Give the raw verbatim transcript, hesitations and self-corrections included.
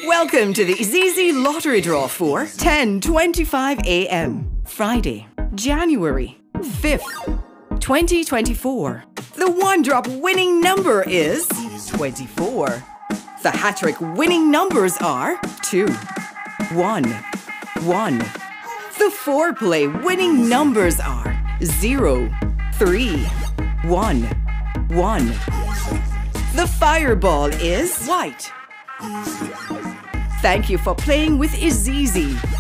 Welcome to the IZIZZI lottery draw for ten twenty-five a m Friday, January fifth, twenty twenty-four. The one-drop winning number is twenty-four. The HaTTrik winning numbers are two, one, one. The four-play winning numbers are zero, three, one, one. The fireball is white. Thank you for playing with IZIZZI.